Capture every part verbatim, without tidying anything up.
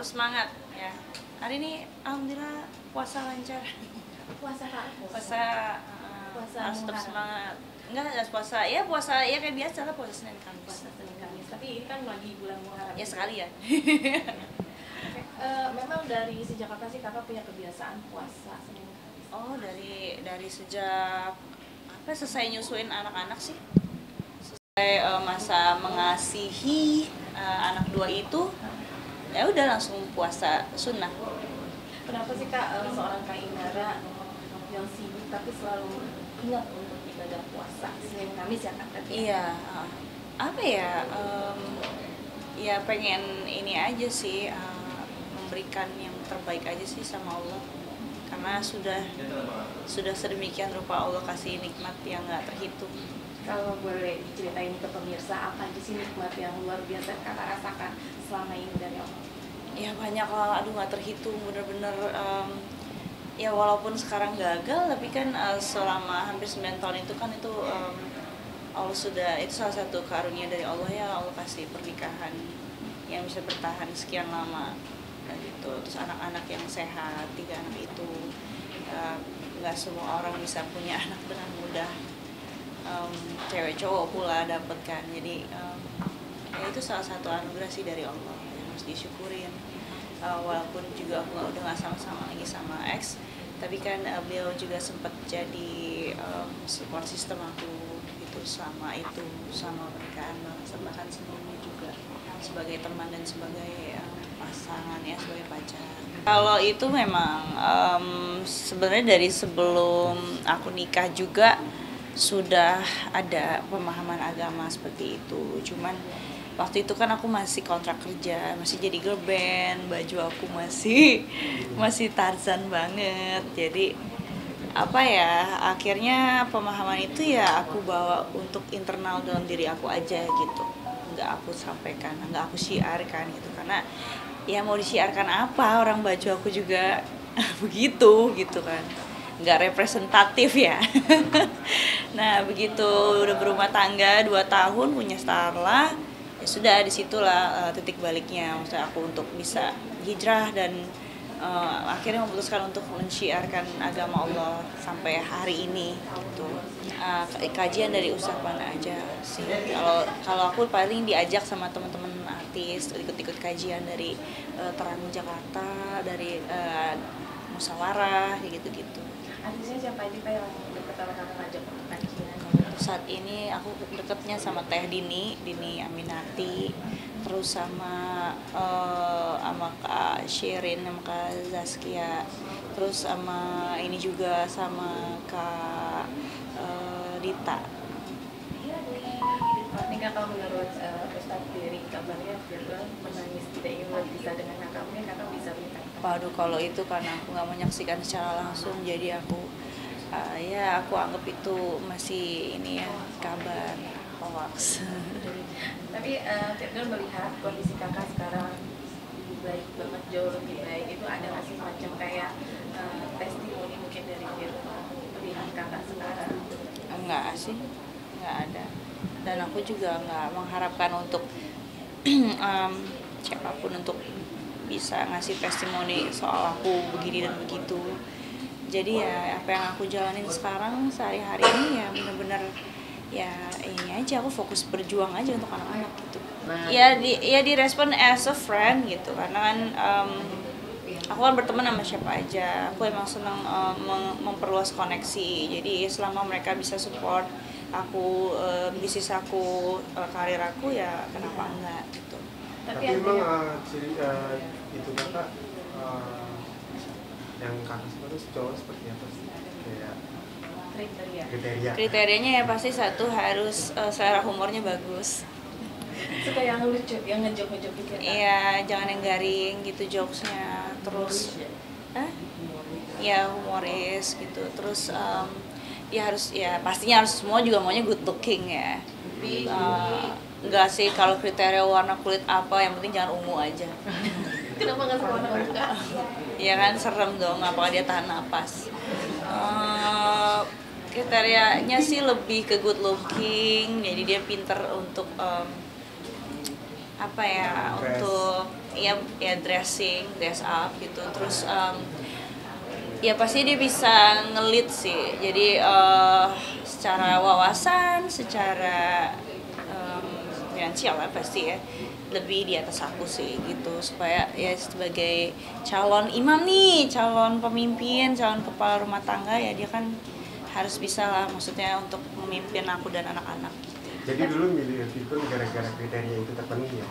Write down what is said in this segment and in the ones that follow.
harus semangat ya. Hari ini alhamdulillah puasa lancar. Puasa Kak? Puasa, uh, Puasa harus tetap Muharram. semangat. Enggak, harus puasa. Ya puasa ya kayak biasa lah, puasa Senin Kamis. Puasa Senin Kamis. Tapi ini kan lagi bulan Muharram. Ya sekali ya. Oke, uh, memang dari sejak kapan sih Kakak punya kebiasaan puasa Senin Kamis? Oh, dari dari sejak apa selesai nyusuin anak-anak sih. Selesai uh, masa mengasihi uh, anak dua itu, ya udah langsung puasa sunnah. Kenapa sih Kak uh, seorang Kak Inara yang sibuk tapi selalu ingat untuk ibadah puasa Senin Kamis ya Kak? Iya, uh, apa ya? Um, ya pengen ini aja sih, uh, memberikan yang terbaik aja sih sama Allah. Karena sudah sudah sedemikian rupa Allah kasih nikmat yang nggak terhitung. Kalau boleh diceritain ke pemirsa, apa aja sih nikmat yang luar biasa Kakak rasakan selama ini dari Allah? Ya banyak lah, aduh nggak terhitung, bener-bener um, ya walaupun sekarang gagal, tapi kan uh, selama hampir sembilan tahun itu kan itu um, Allah sudah, itu salah satu karunia dari Allah ya, Allah kasih pernikahan yang bisa bertahan sekian lama dan gitu. Terus anak-anak yang sehat, tiga anak itu uh, nggak semua orang bisa punya anak dengan mudah, um, cewek cowok pula dapet kan. Jadi um, ya itu salah satu anugerah sih dari Allah yang harus disyukurin. Uh, walaupun juga aku nggak udah nggak sama-sama lagi sama ex, tapi kan uh, beliau juga sempat jadi um, support system aku gitu, sama itu, sama pernikahan, bahkan sebelumnya juga sebagai teman dan sebagai um, pasangan ya, sebagai pacar. Kalau itu memang um, sebenarnya dari sebelum aku nikah juga sudah ada pemahaman agama seperti itu, cuman waktu itu kan aku masih kontrak kerja, masih jadi girl band, baju aku masih masih Tarzan banget. Jadi apa ya, akhirnya pemahaman itu ya aku bawa untuk internal dalam diri aku aja gitu, nggak aku sampaikan, nggak aku syiarkan gitu, karena ya mau disiarkan apa, orang baju aku juga begitu gitu kan, nggak representatif ya. Nah begitu udah berumah tangga dua tahun, punya Starla, ya sudah disitulah uh, titik baliknya, maksudnya aku untuk bisa hijrah dan uh, akhirnya memutuskan untuk mensyiarkan agama Allah sampai hari ini gitu. Uh, kajian dari Ustadz mana aja sih, kalau kalau aku paling diajak sama teman-teman artis ikut-ikut kajian dari uh, Terang Jakarta, dari uh, Musawarah gitu-gitu. Artisnya siapa aja Kak yang dekat sama Kakak ngajak untuk kajian? Saat ini aku deketnya sama Teh Dini, Dini Aminati, terus sama uh, sama Kak Shirin, sama Kak Zaskia, terus sama ini juga sama Kak uh, Dita. Ini Kakak menurut uh, Ustadz Diri, kabarnya Firman menangis tidak ingin berpisah dengan Kakak, mungkin Kakak bisa berikan? Waduh, kalau itu karena aku nggak menyaksikan secara langsung, jadi aku uh, ya aku anggap itu masih ini ya, kabar hoax. Tapi uh, Firman melihat kondisi Kakak sekarang baik banget, jauh lebih baik, itu ada nggak sih macam kayak uh, testimoni mungkin dari Firman melihat Kakak sekarang? Enggak sih, nggak ada. Dan aku juga nggak mengharapkan untuk um, siapapun untuk bisa ngasih testimoni soal aku begini dan begitu. Jadi ya apa yang aku jalanin sekarang sehari-hari ini ya benar-benar ya ini aja, aku fokus berjuang aja untuk anak-anak gitu. Ya di ya direspon as a friend gitu, karena kan um, aku kan berteman sama siapa aja. Aku emang senang um, mem- memperluas koneksi. Jadi selama mereka bisa support aku, uh, bisnis aku, uh, karir aku, ya kenapa enggak gitu. Tapi memang uh, ciri uh, itu Kakak uh, yang Kakak suka tuh cowok seperti apa sih? Kayak kriteria. kriteria. Kriterianya ya pasti satu harus uh, selera humornya bagus. Suka yang lucu, yang ngejok-ngejok gitu ya? Iya, jangan yang garing gitu jokesnya. Terus, Hah? Ya humoris gitu. Terus um, ya harus ya pastinya harus semua juga maunya good looking ya. Uh, enggak sih kalau kriteria warna kulit apa, yang penting jangan ungu aja. Kenapa nggak sama anak muda? Ya kan serem dong, apakah dia tahan napas. Uh, kriterianya sih lebih ke good looking, jadi dia pinter untuk um, apa ya, untuk ya ya dressing, dress up gitu. Terus um, ya pasti dia bisa ngelit sih. Jadi uh, secara wawasan, secara um, finansial lah pasti ya lebih di atas aku sih gitu, supaya ya sebagai calon imam nih, calon pemimpin, calon kepala rumah tangga ya dia kan harus bisa lah, maksudnya untuk memimpin aku dan anak-anak. Jadi dulu milih Fikun gara-gara kriteria itu terpenuhi ya?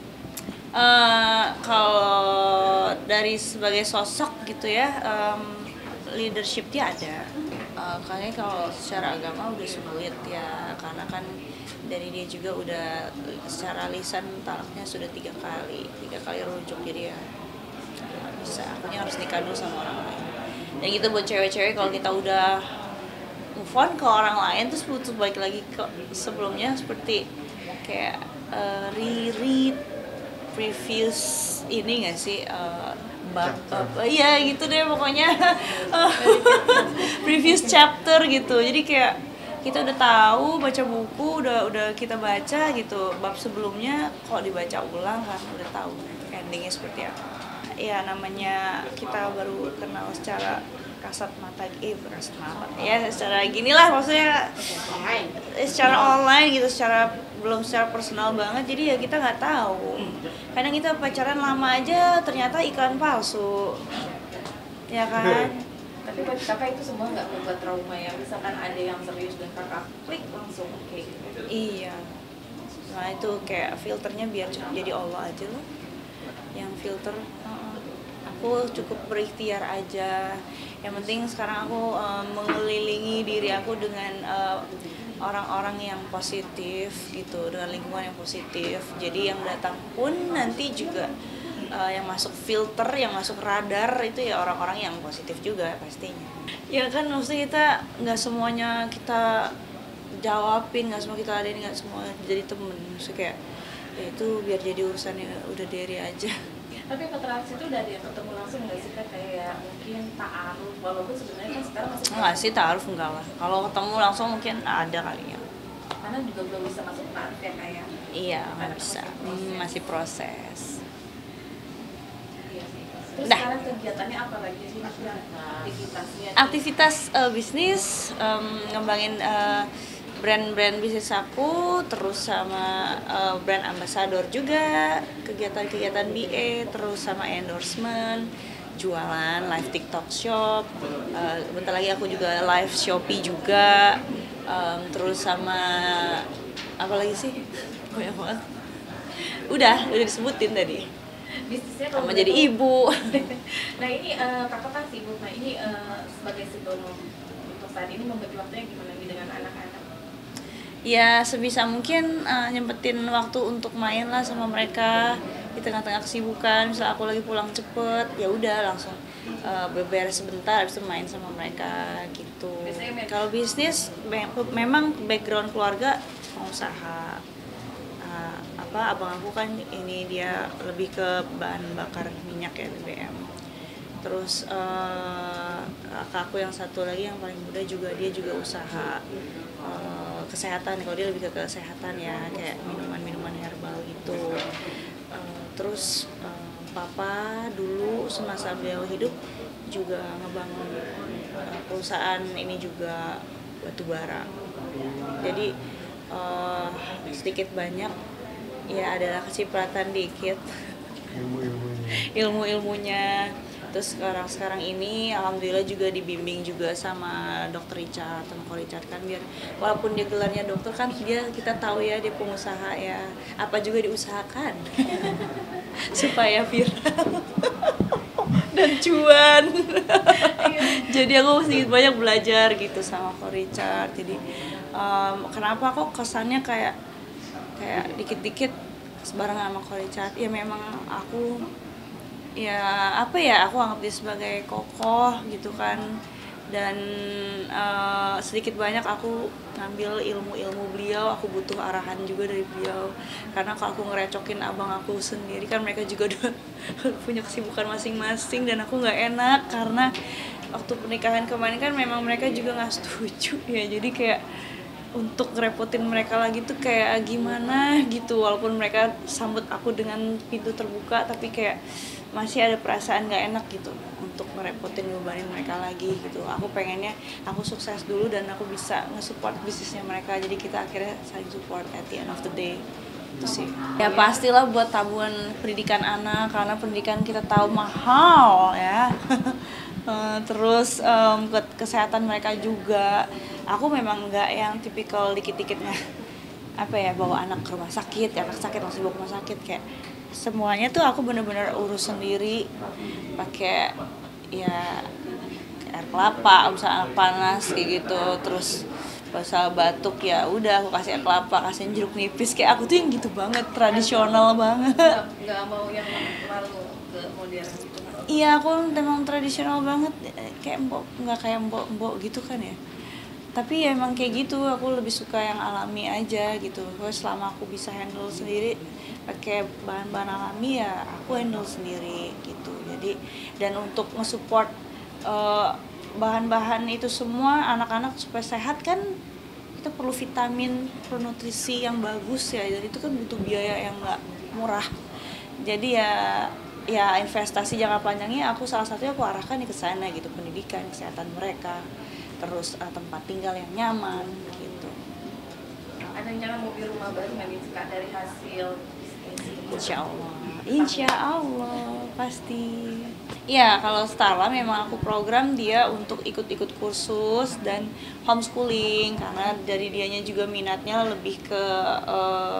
Uh, kalau dari sebagai sosok gitu ya, um, leadership dia ada. Uh, kayaknya kalau secara agama udah sulit ya, karena kan dari dia juga udah secara lisan talaknya sudah tiga kali, tiga kali rujuk, jadi ya nggak bisa. Akhirnya harus nikah dulu sama orang lain. Dan gitu buat cewek-cewek, kalau kita udah move on ke orang lain terus butuh balik lagi ke sebelumnya, seperti kayak uh, reread previous ini nggak sih uh, bab uh, iya gitu deh pokoknya previous chapter gitu. Jadi kayak kita udah tahu baca buku, udah udah kita baca gitu bab sebelumnya, kok dibaca ulang kan udah tahu endingnya seperti apa. Ya namanya kita baru kenal secara kasat mata, eh kasat mata ya secara gini lah, maksudnya secara online gitu, secara belum secara personal banget, jadi ya kita nggak tahu. Kadang kita pacaran lama aja ternyata iklan palsu ya kan. Tapi buat kakak itu semua nggak membuat trauma ya, misalkan ada yang serius dan kakak klik langsung oke okay, gitu. Iya, nah itu kayak filternya biar cukup jadi Allah aja loh yang filter. uh, aku cukup berikhtiar aja. Yang penting sekarang aku uh, mengelilingi diri aku dengan uh, orang-orang yang positif gitu, dengan lingkungan yang positif. Jadi yang datang pun nanti juga uh, yang masuk filter, yang masuk radar itu ya orang-orang yang positif juga pastinya. Ya kan maksudnya kita nggak semuanya kita jawabin, nggak semua kita adain, nggak semua jadi temen. Maksudnya kayak ya itu biar jadi urusannya udah diri aja. Tapi interaksi itu udah ada yang ketemu langsung nggak sih Kak, kayak mungkin ta'aruf, walaupun sebenarnya kan sekarang masih enggak sih ta'aruf, enggak lah. Kalau ketemu langsung mungkin ada kali ya. Karena juga belum bisa masuk ta'aruf ya kayak. Iya, nggak bisa. Masih proses. Hmm, masih proses. Iya sih. Terus Dah. Sekarang kegiatannya apa lagi sih? Aktivitasnya? Aktivitas uh, bisnis, um, ngembangin uh, brand-brand bisnis aku, terus sama uh, brand ambassador juga, kegiatan-kegiatan B A, terus sama endorsement, jualan, live TikTok shop, uh, bentar lagi aku juga live Shopee juga, um, terus sama apa lagi sih? Banyak banget. Udah, udah disebutin tadi. Bisnisnya Sama jadi ibu. Nah ini uh, kakak kan sibuk, nah ini uh, sebagai psikolog untuk saat ini membagi waktunya gimana nih dengan anak-anak? Ya sebisa mungkin uh, nyempetin waktu untuk main lah sama mereka di tengah-tengah kesibukan. Misal aku lagi pulang cepet, ya udah langsung uh, beberes sebentar, habis itu main sama mereka gitu. Kalau bisnis me- memang background keluarga pengusaha. Uh, apa abang aku kan ini dia lebih ke bahan bakar minyak ya, B B M. Terus uh, kakak aku yang satu lagi yang paling muda juga dia juga usaha uh, kesehatan. Kalau dia lebih ke kesehatan ya, kayak minuman-minuman herbal gitu. Uh, terus uh, papa dulu semasa beliau hidup juga ngebangun uh, perusahaan ini juga batu bara. Jadi uh, sedikit banyak ya adalah kecipratan dikit Ilmu-ilmunya. ilmu-ilmunya. Terus sekarang sekarang ini alhamdulillah juga dibimbing juga sama dokter Richard, sama Ko Richard kan, biar walaupun dia gelarnya dokter kan dia kita tahu ya dia pengusaha ya, apa juga diusahakan supaya viral dan cuan. Jadi aku sedikit banyak belajar gitu sama Ko Richard. Jadi um, kenapa kok kesannya kayak kayak dikit-dikit sebarangan sama Ko Richard? Ya memang aku ya apa ya, aku anggap dia sebagai kokoh gitu kan, dan uh, sedikit banyak aku ngambil ilmu-ilmu beliau, aku butuh arahan juga dari beliau, karena kalau aku ngerecokin abang aku sendiri kan mereka juga udah punya kesibukan masing-masing dan aku nggak enak, karena waktu pernikahan kemarin kan memang mereka juga nggak setuju ya, jadi kayak untuk ngerepotin mereka lagi tuh kayak gimana gitu, walaupun mereka sambut aku dengan pintu terbuka tapi kayak masih ada perasaan nggak enak gitu untuk ngerepotin ngebebanin mereka lagi gitu. Aku pengennya aku sukses dulu dan aku bisa nge-support bisnisnya mereka, jadi kita akhirnya saling support at the end of the day. Itu sih ya, pastilah buat tabungan pendidikan anak, karena pendidikan kita tahu mahal ya. Terus um, kesehatan mereka juga. Aku memang nggak yang tipikal dikit-dikitnya apa ya, bawa anak ke rumah sakit, anak sakit langsung bawa ke rumah sakit, kayak semuanya tuh aku bener-bener urus sendiri pakai ya air kelapa, misalnya anak panas kayak gitu. Terus pasal batuk ya udah aku kasih air kelapa, kasih jeruk nipis, kayak aku tuh yang gitu banget, tradisional banget. Nggak mau yang terlalu ke modern gitu. Iya, aku memang tradisional banget, kayak mbok, nggak kayak mbok-mbok gitu kan ya. Tapi ya emang kayak gitu, aku lebih suka yang alami aja gitu. Terus selama aku bisa handle sendiri pakai bahan-bahan alami ya aku handle sendiri gitu. Jadi dan untuk nge-support uh, bahan-bahan itu semua anak-anak supaya sehat kan kita perlu vitamin, perlu nutrisi yang bagus ya. Jadi itu kan butuh biaya yang nggak murah. Jadi ya ya investasi jangka panjangnya aku salah satunya aku arahkan ke sana gitu, pendidikan, kesehatan mereka, terus uh, tempat tinggal yang nyaman gitu. Ada rencana mobil rumah baru nggak nih Kak dari hasil bisnis? Insya Allah, insya Allah pasti. Ya kalau Starla memang aku program dia untuk ikut-ikut kursus dan homeschooling, karena dari dianya juga minatnya lebih ke uh,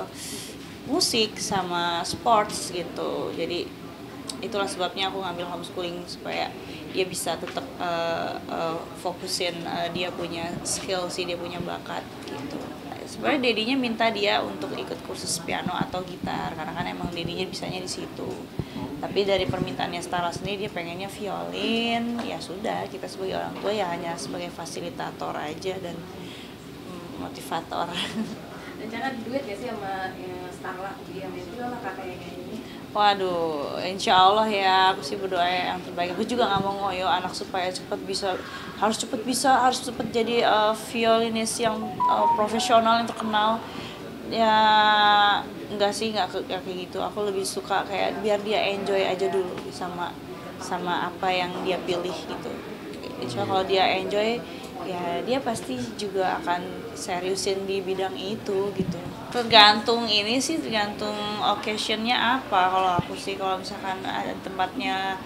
musik sama sports gitu. Jadi itulah sebabnya aku ngambil homeschooling supaya dia bisa tetap uh, uh, fokusin uh, dia punya skill sih, dia punya bakat gitu. Sebenarnya dedinya minta dia untuk ikut kursus piano atau gitar karena kan emang dedinya bisanya di situ. Tapi dari permintaannya Starla sendiri dia pengennya violin. Ya sudah, kita sebagai orang tua ya hanya sebagai fasilitator aja dan mm, motivator. Rencana duet ya sih sama ya, Starla, dia itu lah kakak yang ini. Waduh, insya Allah ya, aku sih berdoa yang terbaik. Aku juga nggak mau ngoyo anak supaya cepat bisa, harus cepat bisa, harus cepat jadi uh, violinis yang uh, profesional yang terkenal. Ya enggak sih, nggak kayak gitu. Aku lebih suka kayak biar dia enjoy aja dulu sama sama apa yang dia pilih gitu. Insya Allah kalau dia enjoy, ya dia pasti juga akan seriusin di bidang itu gitu. Tergantung ini sih, tergantung occasionnya apa. Kalau aku sih kalau misalkan ada tempatnya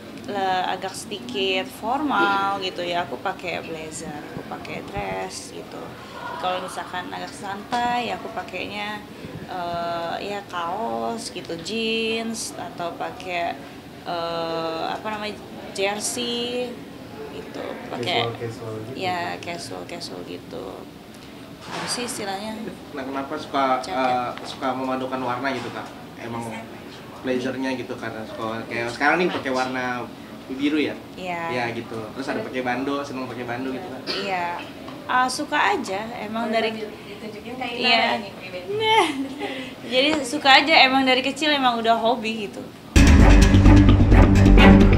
agak sedikit formal gitu ya aku pakai blazer, aku pakai dress gitu. Kalau misalkan agak santai ya aku pakainya uh, ya kaos gitu, jeans atau pakai uh, apa namanya jersey gitu, pakai ya casual casual gitu. Apa sih istilahnya? Nah, kenapa suka uh, suka memadukan warna gitu Kak? Emang blazernya gitu karena suka kayak sekarang nih pakai warna biru ya? Iya. Iya gitu. Terus ada pakai bando, seneng pakai bando gitu kan? Iya. Uh, suka aja, emang dari ditunjukin kayak iya. Nah, jadi suka aja, emang dari kecil emang udah hobi gitu.